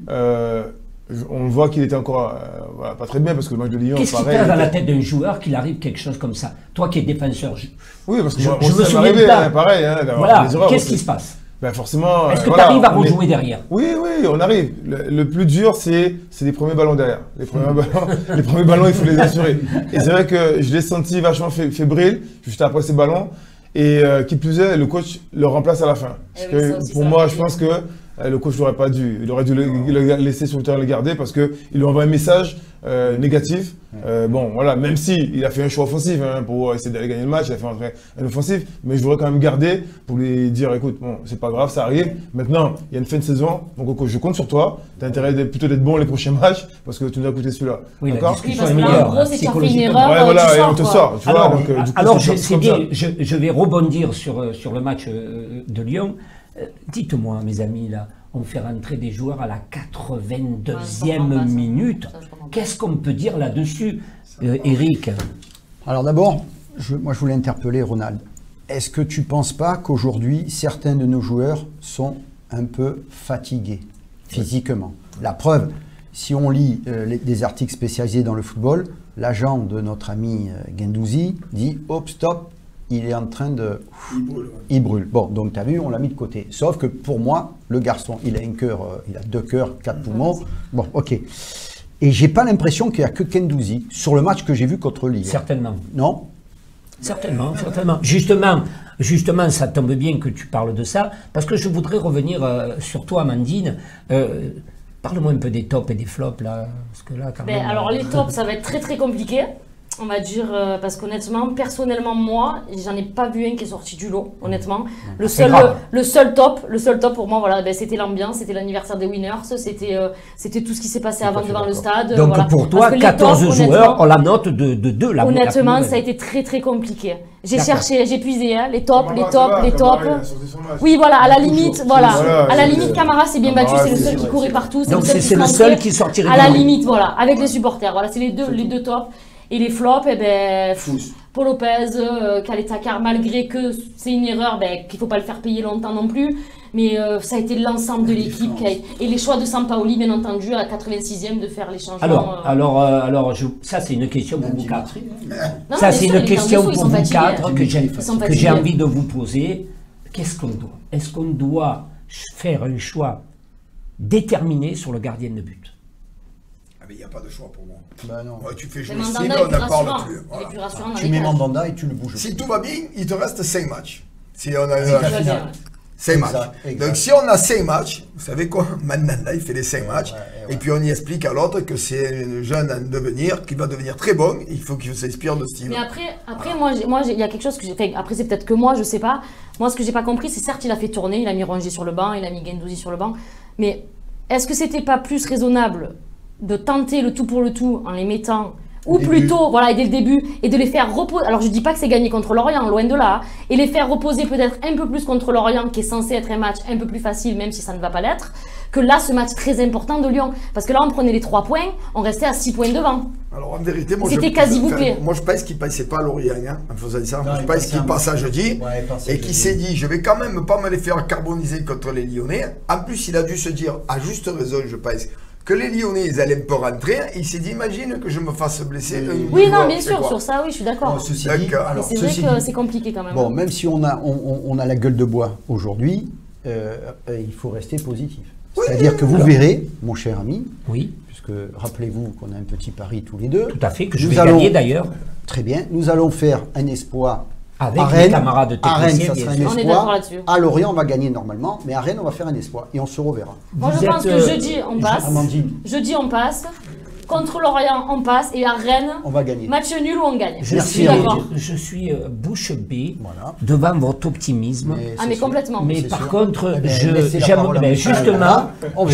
on voit qu'il était encore pas très bien parce que le match de Lyon, qu'est-ce qui passe dans la tête d'un joueur qu'il arrive quelque chose comme ça? Toi qui es défenseur. Oui, parce que je me souviens pas. Pareil, hein, voilà, qu'est-ce qui se passe? Ben forcément. Est-ce que tu arrives à rejouer derrière? Oui, on arrive. Le plus dur, c'est les premiers ballons derrière. Les premiers ballons, il faut les assurer. Et c'est vrai que je l'ai senti vachement fébrile juste après ces ballons. Et qui plus est, le coach le remplace à la fin. Parce que pour moi, je pense que le coach n'aurait pas dû. Il aurait dû le laisser sur le terrain, le garder parce qu'il lui envoie un message négatif. Bon, voilà, même s'il a fait un choix offensif pour essayer d'aller gagner le match, il a fait un offensif, mais je voudrais quand même garder pour lui dire écoute, bon, c'est pas grave, ça arrive. Maintenant, il y a une fin de saison, donc coach, je compte sur toi. Tu as intérêt plutôt d'être bon les prochains matchs parce que tu nous as coûté celui-là. Oui, d'accord? Parce que en gros, c'est tu as fait une erreur. Ouais, voilà, et on te sort. Tu vois, alors c'est bien, je vais rebondir sur le match de Lyon. Dites-moi, mes amis, là, on fait rentrer des joueurs à la 82e minute. Qu'est-ce qu'on peut dire là-dessus, Eric? Alors d'abord, moi je voulais interpeller Ronald. Est-ce que tu ne penses pas qu'aujourd'hui, certains de nos joueurs sont un peu fatigués physiquement? La preuve, si on lit des articles spécialisés dans le football, l'agent de notre ami Guendouzi dit « Hop, stop ». Il est en train de... Il brûle. Bon, donc tu as vu, on l'a mis de côté. Sauf que pour moi, le garçon, il a un cœur, il a 2 cœurs, 4 poumons. Bon, ok. Et j'ai pas l'impression qu'il n'y a que Guendouzi sur le match que j'ai vu contre Lille. Certainement. Non? Certainement, certainement. Justement, ça tombe bien que tu parles de ça, parce que je voudrais revenir sur toi, Amandine. Parle-moi un peu des tops et des flops, là. Parce que là, quand même, Alors, les tops, ça va être très très compliqué. On va dire, parce qu'honnêtement, personnellement, moi, j'en ai pas vu un qui est sorti du lot, honnêtement. Le seul top pour moi, voilà, ben, c'était l'ambiance, c'était l'anniversaire des Winners, c'était tout ce qui s'est passé avant devant le stade. Donc voilà. pour toi, 14 joueurs, on la note de 2. Honnêtement, ça a été très très compliqué. J'ai cherché, j'ai puisé, hein, les tops. Oui, voilà, à la limite, Camara s'est bien battu, c'est le seul qui courait partout. Donc c'est le seul qui sortirait à la limite, voilà, avec les supporters. Voilà, c'est les deux tops. Et les flops, eh ben, Paul Lopez, Caleta-Car, malgré que c'est une erreur, ben, qu'il ne faut pas le faire payer longtemps non plus. Mais ça a été l'ensemble de l'équipe. Et les choix de Sampaoli, bien entendu, à la 86e, de faire les changements. Alors ça, c'est une question pour vous quatre. Ça, c'est une question pour vous quatre que j'ai envie de vous poser. Qu'est-ce qu'on doit? Est-ce qu'on doit faire un choix déterminé sur le gardien de but? Il n'y a pas de choix pour moi. Bah non. Ouais, tu fais jouer Steve, on n'en parle plus. Voilà. Tu mets Mandanda et tu le bouges. Si tout va bien, il te reste 5 matchs. Si on a 5 matchs. Exact. Donc si on a 5 matchs, vous savez quoi? Mandanda, il fait les 5 matchs. Et puis on y explique à l'autre que c'est un jeune en devenir, qui va devenir très bon. Il faut qu'il s'inspire de Steve. Mais après moi, il y a quelque chose que j'ai fait. Après, c'est peut-être que moi, je sais pas. Moi, ce que j'ai pas compris, c'est certes, il a fait tourner, il a mis Rongier sur le banc, il a mis Guendouzi sur le banc. Mais est-ce que c'était pas plus raisonnable de tenter le tout pour le tout en les mettant, ou plutôt, voilà, dès le début, et de les faire reposer. Alors je dis pas que c'est gagné contre Lorient, loin de là, et les faire reposer peut-être un peu plus contre Lorient, qui est censé être un match un peu plus facile, même si ça ne va pas l'être, que là, ce match très important de Lyon. Parce que là, on prenait les 3 points, on restait à 6 points devant. Alors en vérité, moi c'était quasi bouclé. Moi je pense qu'il ne passait pas à Lorient, hein, en faisant ça. Moi, je pense qu'il passe à jeudi, et qu'il s'est dit, je vais quand même pas me les faire carboniser contre les Lyonnais. En plus, il a dû se dire, à juste raison, je pense, que les Lyonnais, ils allaient un peu rentrer. Il s'est dit, imagine que je me fasse blesser. Oui, non, bien sûr, sur ça, oui, je suis d'accord. Ceci dit, mais c'est vrai que c'est compliqué quand même. Bon, même si on a la gueule de bois aujourd'hui, il faut rester positif. C'est-à-dire que vous verrez, mon cher ami, puisque rappelez-vous qu'on a un petit pari tous les deux. Tout à fait, que je vais gagner d'ailleurs. Très bien, nous allons faire un espoir. Avec les camarades de technicien, ça sera un espoir. On est d'accord là-dessus. À Lorient, on va gagner normalement, mais à Rennes, on va faire un espoir et on se reverra. Moi, je pense que jeudi, on passe. Jeudi, on passe. Contre Lorient, on passe. Et à Rennes, on va gagner. Match nul ou on gagne. Je suis bouche bée devant votre optimisme. Mais complètement. Mais par contre, justement,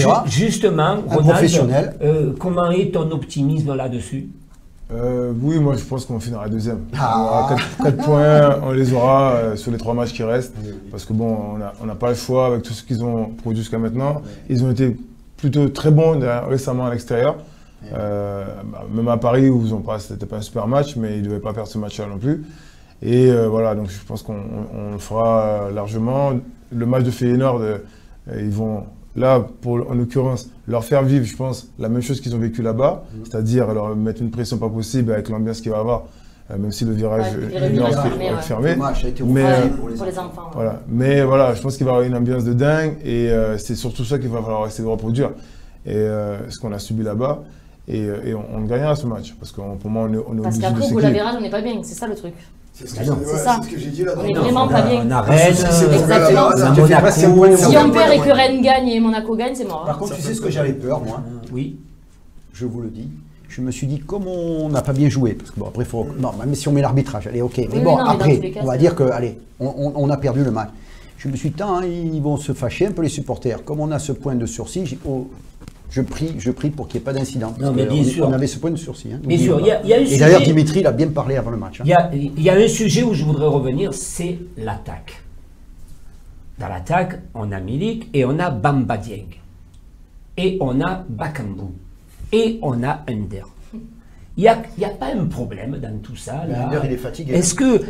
Ronald, comment est ton optimisme là-dessus? Oui, moi je pense qu'on finira deuxième. 4 points, on les aura sur les 3 matchs qui restent. Parce que bon, on n'a pas le choix avec tout ce qu'ils ont produit jusqu'à maintenant. Ils ont été plutôt très bons récemment à l'extérieur. Même à Paris, où c'était pas un super match, mais ils ne devaient pas perdre ce match-là non plus. Et voilà, donc je pense qu'on le fera largement. Le match de Feyenoord, ils vont... Là, en l'occurrence, leur faire vivre, je pense, la même chose qu'ils ont vécu là-bas, c'est-à-dire leur mettre une pression pas possible avec l'ambiance qu'il va avoir, même si le virage est fermé. Pour les enfants. Voilà. Mais voilà, je pense qu'il va y avoir une ambiance de dingue et c'est surtout ça qu'il va falloir essayer de reproduire. Et ce qu'on a subi là-bas, et on gagnera ce match, parce que pour moi, on est obligé de Parce qu'après, au virage, on n'est pas bien, c'est ça le truc. C'est ce que j'ai dit là. On est vraiment pas bien. On a Rennes, exactement. Si on perd et que Rennes gagne et Monaco gagne, c'est mort. Par contre, tu sais ce que j'avais peur, moi? Oui. Je vous le dis. Je me suis dit, comme on n'a pas bien joué, parce que bon, après, non, même si on met l'arbitrage, allez, ok. Mais bon, après, on va dire que, allez, on a perdu le match. Je me suis dit, ils vont se fâcher un peu les supporters. Comme on a ce point de sursis, je prie pour qu'il n'y ait pas d'incident. Non, mais bien sûr. On avait ce point de sursis. Hein, bien sûr. Et d'ailleurs, Dimitri l'a bien parlé avant le match. Il y a un sujet où je voudrais revenir, c'est l'attaque. Dans l'attaque, on a Milik et on a Bamba Dieng. Et on a Bakambu. Et on a Under. Il n'y a pas un problème dans tout ça. Under, il est fatigué. Est-ce que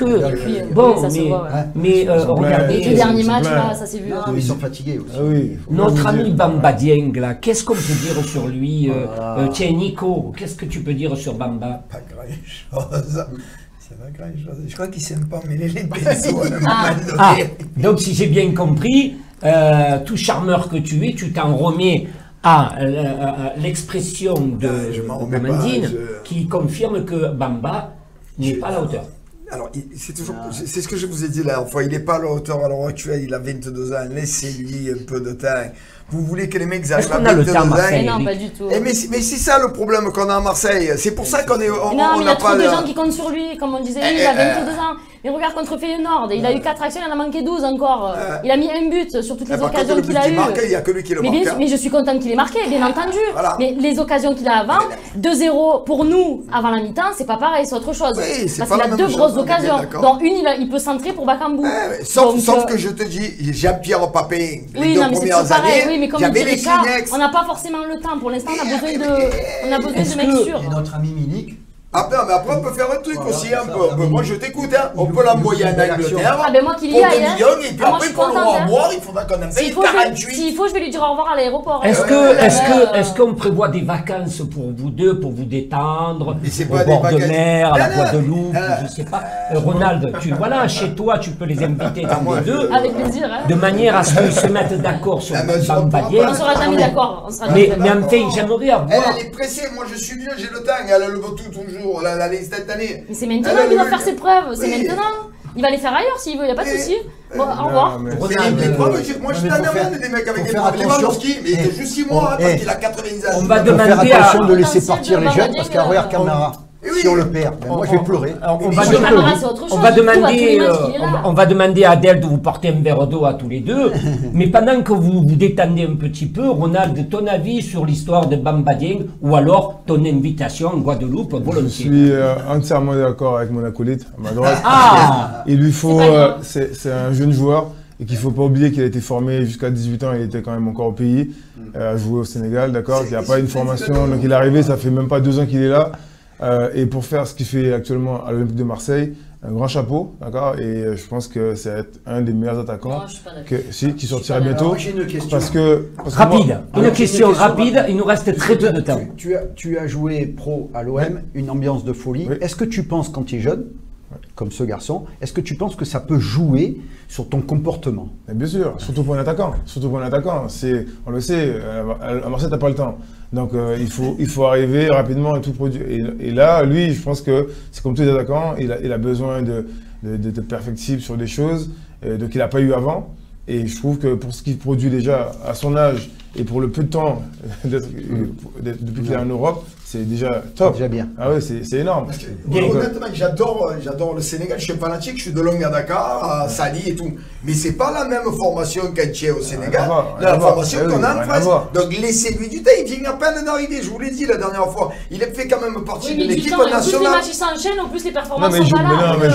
regardez. Les derniers matchs, là, ça s'est vu. Ils sont fatigués aussi. Oui. Notre ami Bamba Dieng, là, qu'est-ce qu'on peut dire sur lui? Tiens, Nico, qu'est-ce que tu peux dire sur Bamba? Pas grand-chose. C'est pas grand-chose. Je crois qu'il ne s'aime pas mêler les pinceaux à un moment donné. Donc, si j'ai bien compris, tout charmeur que tu es, tu t'en remets à l'expression de Amandine qui confirme que Bamba n'est pas à la hauteur. Alors, c'est ce que je vous ai dit la dernière fois, il n'est pas à la hauteur à l'heure actuelle, il a 22 ans, laissez-lui un peu de temps. Vous voulez que les mecs arrivent à 22 ans? Non, pas du tout. Mais c'est ça le problème qu'on a à Marseille, c'est pour ça qu'on est... Non, mais il y a trop de gens qui comptent sur lui, comme on disait, lui, il a 22 ans. Mais regarde contre Feyenoord, il a eu 4 actions, il en a manqué 12 encore. Il a mis un but sur toutes les occasions qu'il a eues. Il n'y a que lui qui le marque. Mais je suis contente qu'il ait marqué, bien entendu. Mais les occasions qu'il a avant, 2-0 pour nous avant la mi-temps, c'est pas pareil, c'est autre chose. Parce qu'il a 2 grosses occasions. Dont une, il peut centrer pour Bakambu. Sauf que je te dis, Jean-Pierre Papin, les 2 premières années, oui, mais comme j'avais les Kleenex. On n'a pas forcément le temps. Pour l'instant, on a besoin de mecs sûrs. Et notre ami Milik. Après, on peut faire un truc aussi. Moi, je t'écoute. On peut l'envoyer en Angleterre. Ah, ben moi qui l'y aille. Et puis après, pour le revoir, il faudra qu'on en paye 48. S'il faut, je vais lui dire au revoir à l'aéroport. Est-ce qu'on prévoit des vacances pour vous deux, pour vous détendre, au bord de mer, à la Guadeloupe, je sais pas. Ronald, voilà, chez toi, tu peux les inviter tous les deux. Avec plaisir. De manière à ce qu'ils se mettent d'accord sur Bamba Dieng. On sera jamais d'accord. Mais enfin, j'aimerais avoir... Elle est pressée. Moi, je suis vieux, j'ai le temps. Elle le veut toujours. Cette année. Mais c'est maintenant qu'il doit faire ses preuves, c'est maintenant. Il va les faire ailleurs s'il veut, il n'y a pas de souci. Bon, au revoir. Moi, je suis dans des mecs avec des preuves. Lewandowski, mais il était juste 6 mois, parce qu'il a 90 ans. On va demander faire attention de laisser partir les jeunes, parce qu'à regarde Camara. Si on le perd, moi je vais pleurer. On va demander à Adèle de vous porter un verre d'eau à tous les deux. Mais pendant que vous vous détendez un petit peu, Ronald, ton avis sur l'histoire de Bamba Dieng ou alors ton invitation en Guadeloupe volontiers? Je suis entièrement d'accord avec mon acolyte à ma droite. Il lui faut, c'est un jeune joueur et qu'il ne faut pas oublier qu'il a été formé jusqu'à 18 ans, il était quand même encore au pays, à jouer au Sénégal, d'accord. Il n'y a pas une formation, donc il est arrivé, ça fait même pas 2 ans qu'il est là. Et pour faire ce qu'il fait actuellement à l'Olympique de Marseille, un grand chapeau, d'accord. Et je pense que c'est un des meilleurs attaquants qui sortira bientôt. Une question rapide, il nous reste très peu de temps. Tu as joué pro à l'OM, une ambiance de folie. Oui. Est-ce que tu penses, quand tu es jeune, comme ce garçon, est-ce que tu penses que ça peut jouer sur ton comportement? Bien sûr, surtout pour un attaquant. On le sait, à Marseille, tu n'as pas le temps. Donc il faut arriver rapidement et tout produire. Et là, lui, je pense que c'est comme tous les attaquants, il a besoin de perfectible sur des choses donc il n'a pas eu avant. Et je trouve que pour ce qu'il produit déjà à son âge et pour le peu de temps depuis qu'il est en Europe, c'est déjà top. C'est déjà bien. Ah oui, c'est énorme. Parce que, honnêtement, j'adore le Sénégal. Je suis fanatique, je suis de longue à Dakar, à Sali et tout. Mais c'est pas la même formation quand tu es au Sénégal, la formation qu'on a en France. Donc laissez-lui du temps. Il vient à peine d'arriver. Je vous l'ai dit la dernière fois. Il a fait quand même partie de l'équipe nationale. En plus les matchs s'enchaînent, en plus les performances sont pas là. Il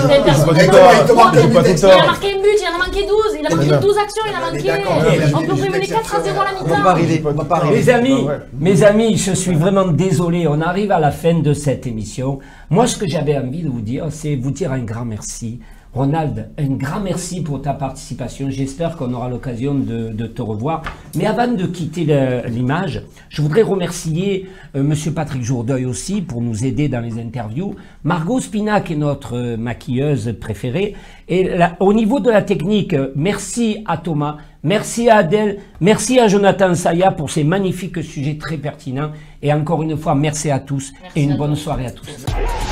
a marqué un but, il en a manqué 12. Il a manqué 12 actions, il en a manqué. On peut mener 4-0 à la mi-temps. Mes amis, je suis vraiment désolé. On arrive à la fin de cette émission. Moi, ce que j'avais envie de vous dire, c'est vous dire un grand merci. Ronald, un grand merci pour ta participation. J'espère qu'on aura l'occasion de te revoir. Mais avant de quitter l'image, je voudrais remercier Monsieur Patrick Jourdeuil aussi pour nous aider dans les interviews. Margot Spinac est notre maquilleuse préférée. Et là, au niveau de la technique, merci à Thomas, merci à Adèle, merci à Jonathan Saya pour ces magnifiques sujets très pertinents. Et encore une fois, merci à tous et une bonne soirée à tous.